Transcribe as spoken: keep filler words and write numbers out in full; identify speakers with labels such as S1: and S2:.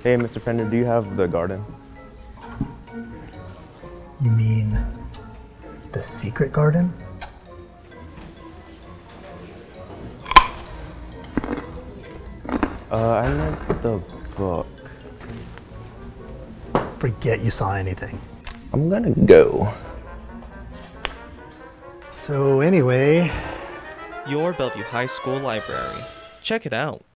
S1: Hey, Mister Fender, do you have the garden?
S2: You mean the secret garden?
S1: Uh, I meant the book.
S2: Forget you saw anything.
S1: I'm gonna go.
S2: So anyway,
S3: Your Bellevue High School library. Check it out.